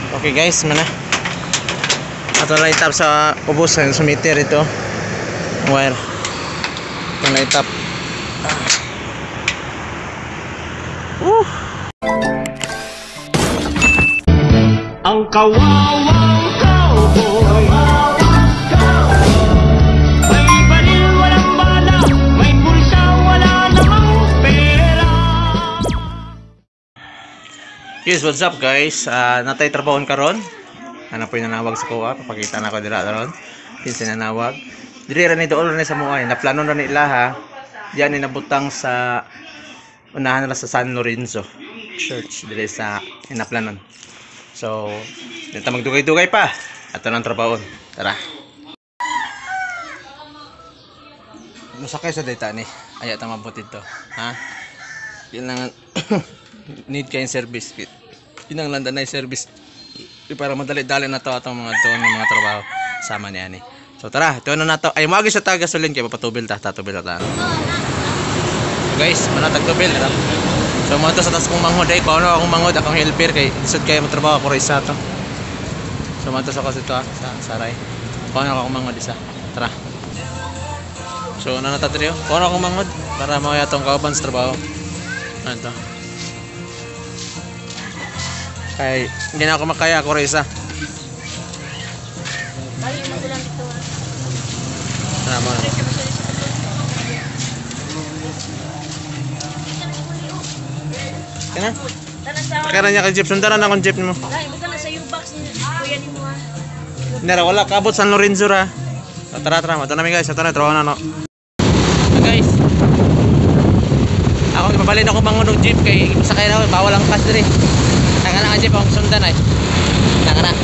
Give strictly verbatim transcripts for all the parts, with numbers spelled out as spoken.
Okay guys, mana. Ato na itap sa ubos sa meter ito. Wire. Ito na itap. Uh. Ang kawawang cowboy, may baril walang bala, may bulsa wala namang pera. Yes, what's up guys? Uh, natay trabahon karon. Ano po yung nanawag sa kuha? Papakita na ko dira ron. Kinsa nanawag. Diri ra ni dool ra ni sa muay. Naplano ra ni ilaha. Diyan ni nabutang sa unahan nila sa San Lorenzo Church diri sa inaplanon. So, dito magdugay-dugay pa. Ato nang trabahon. Tara. Musakay sa data ni. Aya ta mabot dito. Ha? Yun lang need kayong service kit. Yun ang landa na service para madali-dali na to atong mga to ng mga trabaho sama niya ni. So tara, ito na nato. Ay magi sa taga sulin kay papatubil ta, tatubil ta. Guys, manatag tubil ta. So mo to sa tas kong manghod ay ko ano akong manghod akong helper kay isod kay mo trabaho ko isa to. So mo to sa kasi to sa saray. Ko ano akong manghod isa. Tara. So na natatriyo. Ko ano akong manghod para mo atong kauban sa trabaho. Ano to? Ay, hindi na ako makaya ako rin isa. Bali, magulang dito ha. Ano mo? Kaya na? Kaya na niya ka jeep. Sundaran akong jeep mo. Ay, buka na sa U-Box ni kuya ni mo ha. Nera, wala kabot San Lorenzo ra. So, tara, tara. Ito namin guys. Ito na, trawa na no. So, guys. Ako, ipabalin ako mga jeep kay sakay na ako. Bawal ang kas diri. Tanga na nga jeep akong sundan ay. Tanga na.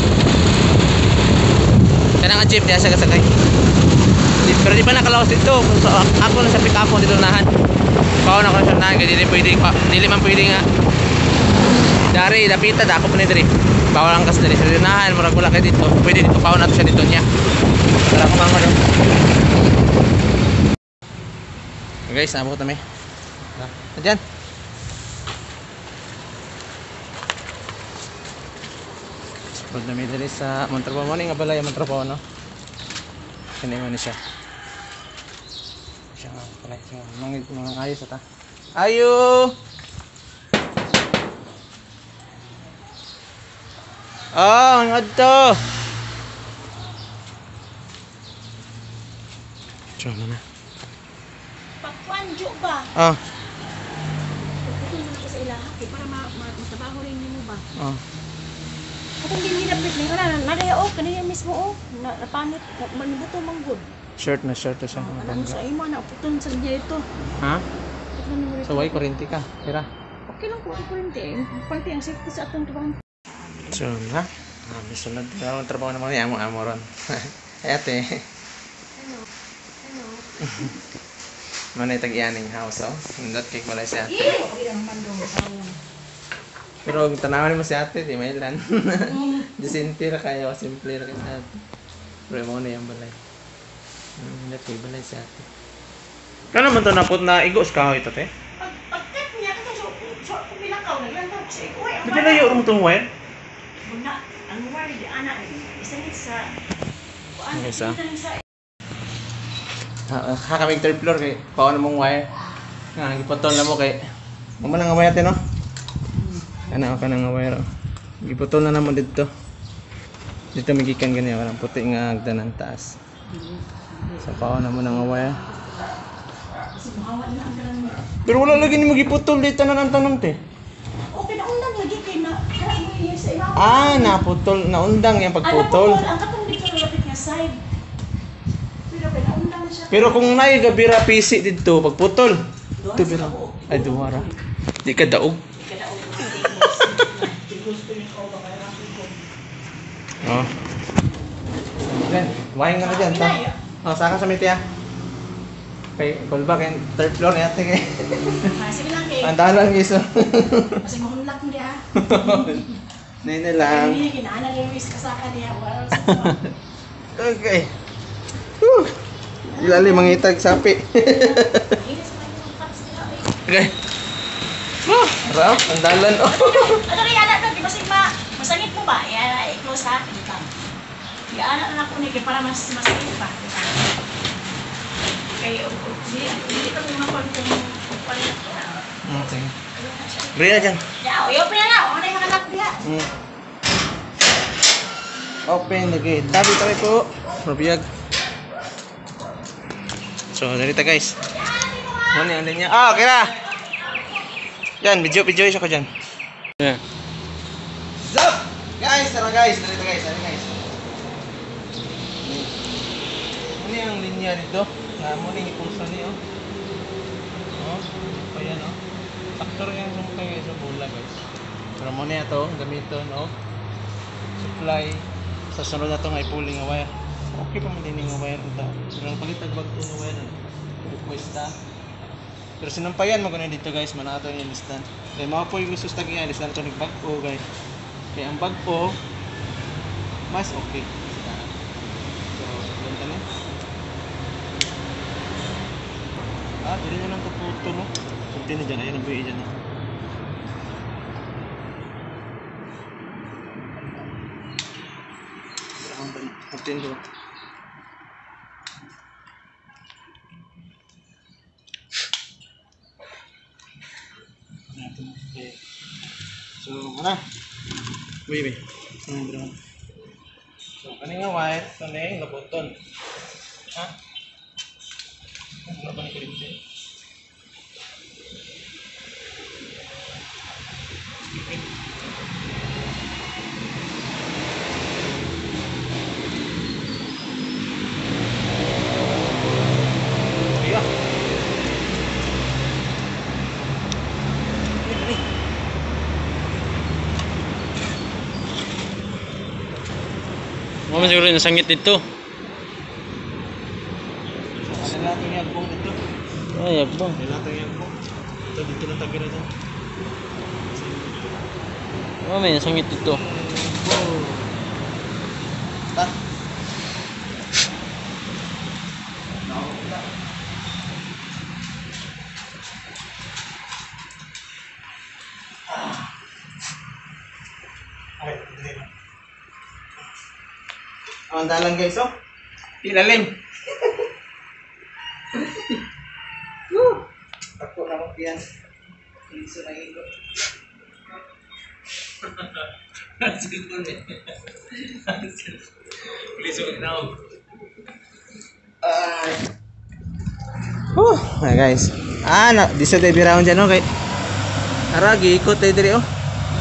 Kaya nga jeep, diya siya kasakay. Pero di pa nakalawas dito. So, ako na sa pick up mo dito nahan. Pao na ako na siya nahan. Kaya di pwede, di man pwede nga. Dari, dapita, dako pa ni diri. Pao lang kas diri. Sa nahan, murag wala kayo dito. Pwede dito, pao na to siya dito niya. Tara ko mga doon. Guys, nabot kami. Diyan. Pag namidali sa mantrabaho mo nga balay ang mantrabaho no. Kani mo ni siya. Siya nga balay siya. Mangit mga ayos ata. Ayo. Oh, ang adto. Diyan na. Pakwanjo ba? Ah. Ito na ako sa ilaha para matabaho rin mo ba? Ah. Atong ginilapit na yun, nagaya o, kanina mismo o, napanit, manibuto manggod. Shirt na shirt to siya. Ano sa imo, naputon sa niya ito. Ha? So, why kurente ka? Tira. Okay lang po, kurente. Kurente ang safety sa atong trabaho. So, na? Ah, bisunod. Ang trabaho naman niya, amo-amo ron. Ate. Ano? Ano? Manay tag-ianing house, oh. Nindot cake wala si ate. Iyo! Okay lang mandong sayang. Pero tanawan mo si ate, di may lan. Disinti ra kayo, simple ra kayo sa ate. Pero mo na yung balay. Nindot cake balay si ate. Kano man to napot na igos kahoy ito, te? Pagkat niya, kasi so, kung bilakaw, naglantaw siya. Uy, ang Di ba layo mo itong wire? Buna, ang wire, di anak, isa nit sa... Ang isa? Sa... Ha, ha kami third floor kay paano mong wire. Nga gipotol na mo kay mo man nga wire te no. Ana ka nang wire. Gipotol na naman dito. Dito magikan gani walang puti nga agdanan taas. Sa paano mo nang wire. Pero wala lagi ni magipotol dito na nang tanong te. Okay na undang lagi kay na kaya mo iya sa ilaw. Ah, naputol, naundang yung pagputol. Ang katong dito lapit nga side. Pero kay naundang siya. Pero kung naay gabira P C dito pagputol. Ito bira. Ay duwara. Di ka daog. Oh. Then, wine nga na dyan, ta? Oh, saka sa miti, ah. Okay, callback and third floor na yate, kay. Sige lang kay. Andahan lang, iso. Kasi mahunlak mo diha. Nene lang. Hindi kinaana lang wis kasaka diha. Okay. Whew. Ilalim mangitag sapi. Okay. Oh, rap, andalan. Oh. Ano rin anak na, di ba sigma? Masakit mo ba? Yan, i-close ha. Dito. Iaan na ako nito para mas masakit pa. Dito. Kaya, hindi ito yung mga kung palit ko na. Okay. Beri na dyan. Ya, ayaw pa na na. Ano yung mga diha? Hmm. Open lagi. Tabi tabi po. Mabiyag. So, narita guys. Ano yung linya? Ah, okay na. Yan, video video isa ko dyan. Yeah. Zap! Guys, tara guys. Narita guys. Ano guys? Ano yung linya dito? Nga mo rin ipulsa niyo. Oh, pa yan oh. Faktor yung sumpay sa bola guys. Pero mo niya ito, gamiton oh. Supply. Sa sunod na ito nga i-pulling nga wire. Okay pa man din nga wire ito. Pero ang palitag bag ito nga wire. Request ta. Pero sinampayan mo ganun dito guys. Manato yung listan. Kaya mga po yung gusto sa tagihan. Listan ito nagbag o guys. Kaya ang bag o mas okay. So, ganito na. Ah, dili na lang ito puto no. Kunti na dyan. Ayan ang buhay dyan no. Kunti na. So, mana? Wait, wait. Hmm, bro. So, kani nga wire, ito na yung labuton. Ha? Wala ba na kulimti? Iya. Mama siguro nasangit dito. Ano natin yung yagbong dito? Ay, yagbang. Ano natin yung yagbong? Ito dito na tagira dyan. Mama nasangit dito. Oh. Ta. Ay, hindi na. Ang dalang guys, oh. Ilalim. Woo! Ako na mo yan. Iso na ito. Silpon eh. Iso na ako. Ay. Woo! Ay guys. Ah, na, di sa dive round dyan, okay. Aragi, ikot tayo diri, oh.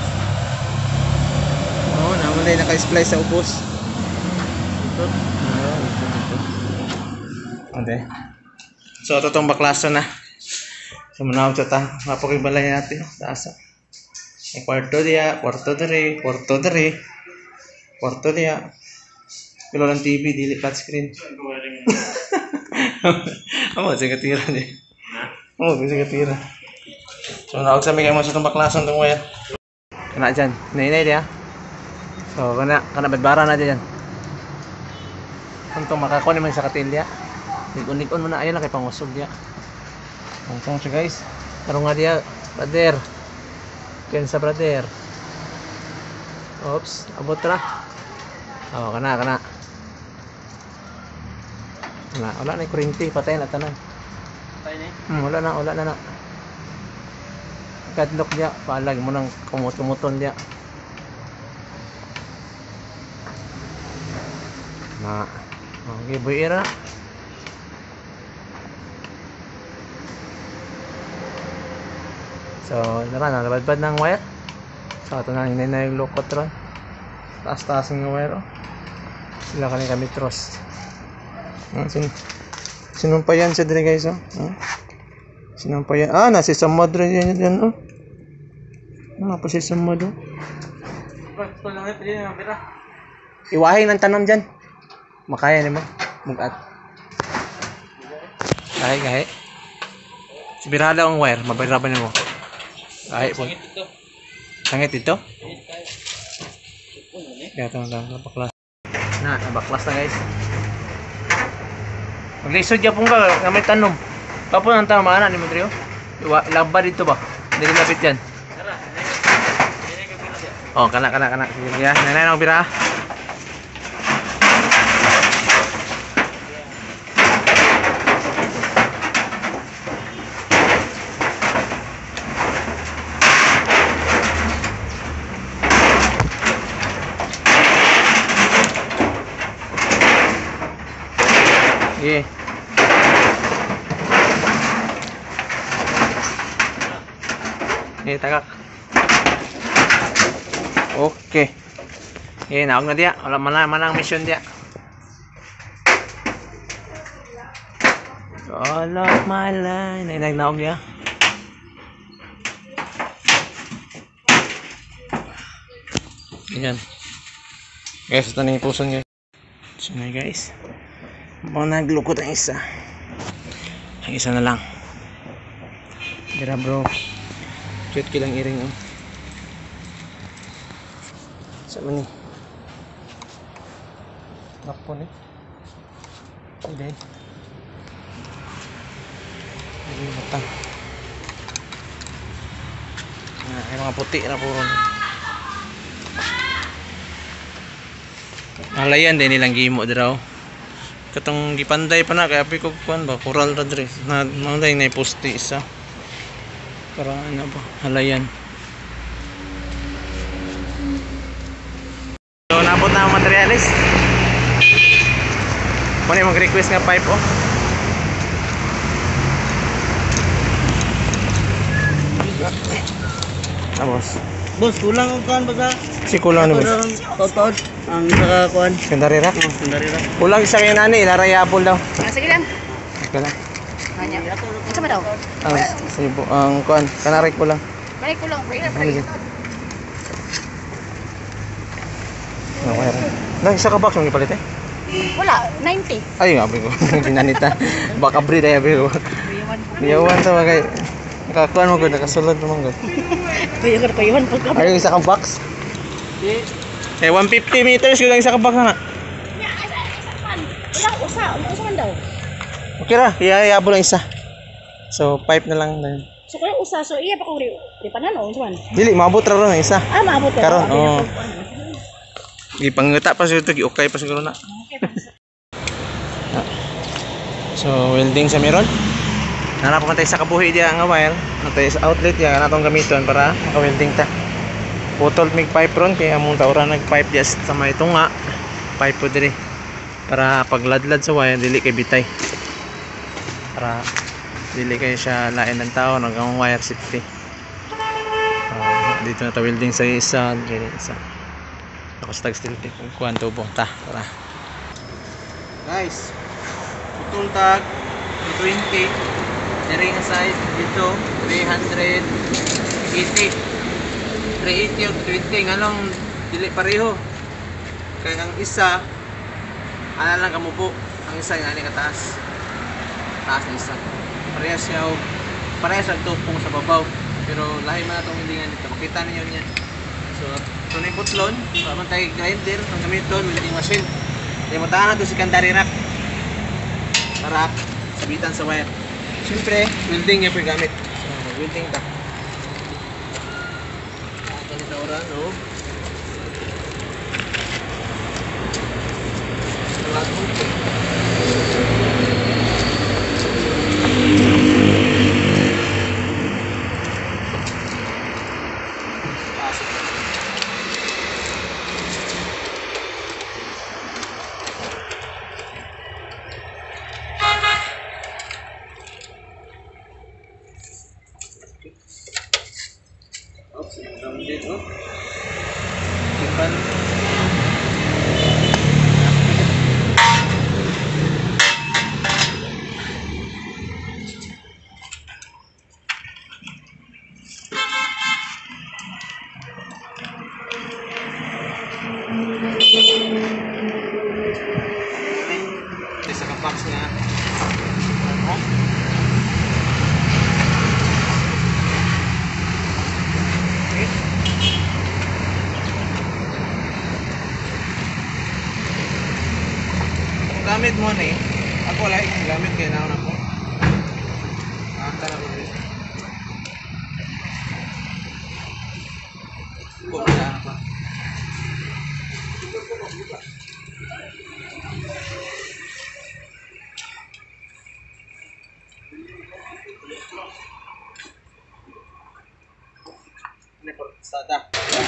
Oh, naman tayo naka-splice sa upos. Okay. So, ito itong baklaso na. So, manawag ito ta. Mapakong balay natin. Taasa. May kwarto diya. Kwarto dari. Kwarto dari. Kwarto diya. Pero lang T V. Dili flat screen. Amo, sige tira niya. Amo, sige tira. So, manawag sa mga sa itong baklaso itong wire. Kana dyan. Nainay diya. So, kana. Kana badbara na dyan. Kung makakuha naman sa katilya. Nig-unig-on mo na. Ayun na kay pangusog diya. Kung siya guys. Karong nga diya. Brother. Ken sa brother. Oops. Abot ra. Oh, kana, kana. Wala, wala na yung kurinti. Patay na tanan. Patay na eh? Hmm, wala na, wala na na. Kadlock diya. Palag mo nang kumut-kumuton diya. Na. Okay, buira. So, nara na, nabadbad ng wire. So, ito na hindi na yung lukot ron. Taas-taas ng wire, oh. Sila kami kami trust. Ah, sin sinumpayan siya dito guys, oh. Ah. Sinumpayan. Ah, nasi samad rin yan yan, oh. Ah, pa si samad, oh. Iwahin ang tanam dyan. Makaya naman. Mugat. Kahit, kahit. Sibirada ang wire. Mabiraban mo. Kahit po. Sangit ito? Kaya ito ang baklas. Na, nabaklas na guys. Maglisod niya pong ka. Nga may tanom. Papo ng tama na ni Madrio. Ilaba dito ba? Hindi lapit yan. Oh, kana kana kana. Sige ya. Nanay na bira. Sige. Eh, tagak. Okay. Eh, naog na dia. Wala man man ang mission dia. All of my life. Nay nay naog dia. Ayan. Guys, ito na yung puson guys. So na guys. Mga naglukot ang isa. Ang isa na lang. Gira bro. Cute kilang iring oh. Sama ni. Napon eh. Hindi. Hindi batang. Nah, ay mga puti na puro. Halayan din nilang gimo diraw. Katong gipanday pa na kaya api ko kuan ba coral ra dre. Na manday na poste isa. Para ano ba halayan. So napot na ang materialis. Kung mag-request nga pipe oh. Tapos Boss, kulang ang kuhan ba sa? si kulang ni boss. Totod. Ang nakakuhan. Kandarira. Oh, sundari lang. Kulang isa kay nani larayapol daw. Ah, sige lang. Kana. Hanya. Isa ba daw? Ang sibo ang kuan kanarik ko lang. Balik ko lang. Balik na Ano yun? Okay ra. Nang isa ka box mo gipalit eh. Wala, ninety. Ay nga ko. Ginanita. Baka breed ay abi ko. Yawan sa bagay. Nakakuan mo gud nakasulod naman gud. Kuya ka payuhan pag ka. Ay isa ka box. Eh one fifty meters ko lang isa ka box nga. Wala usa, wala usa man daw. Okay ra, iyayabo lang isa. So pipe na lang na. So kaya usa so iya pa ko ri panan o unsa man. Dili maabot ra ron ang isa. Ah, maabot ka. Karon oh. Gipangita pa siguro gi okay pa siguro na. So welding sa meron. Nanap pa tayo sa kabuhi diya nga wire, natay sa outlet ya natong gamiton para maka-welding ta. Putol mig pipe ron kaya among taura nag-pipe just sa may tunga. Pipe po diri para pagladlad sa wire dili kay bitay. Para dili kay siya lain ng tao hanggang wire safety. Uh, dito na ta welding sa isa, dili isa. Tapos tag steel tape kuan tubo ta para. Guys, putol tag twenty diri nga side dito three eighty three eighty o twenty nganong dili pareho kay ang isa ana lang kamubo ang isa ngani ka taas taas ng isa parehas siya og parehas ang tupong sa babaw pero lahi man atong weldingan dito makita ninyo niya so tunay putlon paman tayo grinder ang gamiton welding machine kaya matahan nato si Kandari rack para sabitan sa wire. Siyempre, welding yung gamit. So, welding ka. Ito nito oran, no? Oops, grounded, oh. Tipan. Isa ka box nga. Ha? Gamit mo na eh. Ako wala yung gamit kaya naon ako. Ah, tara ko rin. Kung na pa. Ini por sada.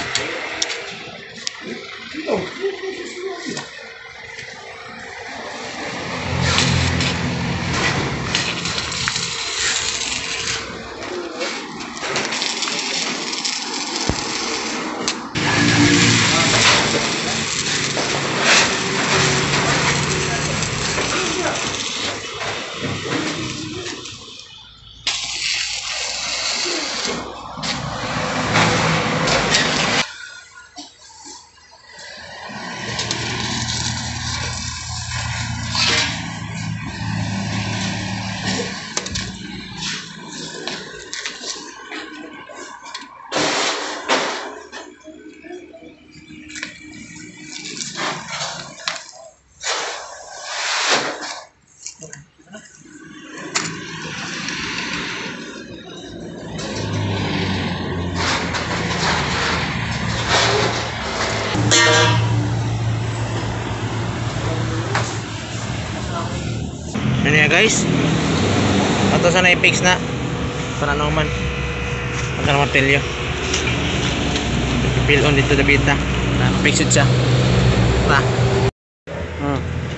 Ano ya guys? Ato sana i-fix na. Sana naman. Ang kanang martilyo. Pil on dito dabita. Na fix it siya. Ta. Hmm.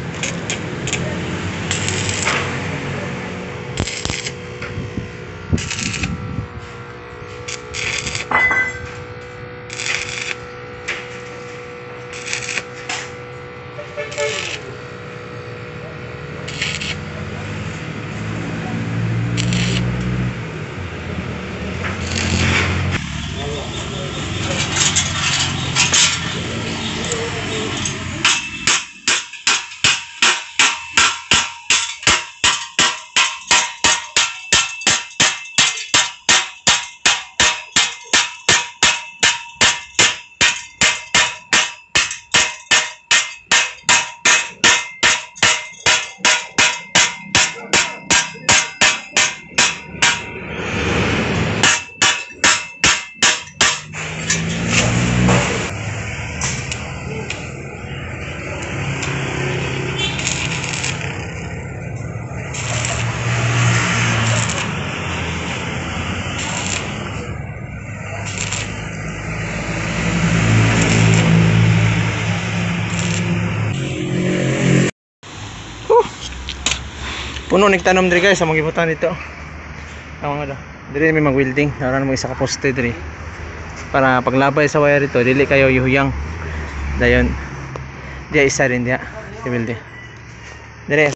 Puno nagtanom diri guys sa mga ibutan dito. Tama nga daw. Diri may mag-welding, naran mo isa ka poste diri. Para paglabay sa wire ito, dili kayo yuhuyang. Dayon. Dia isa rin dia. Si welding. Diri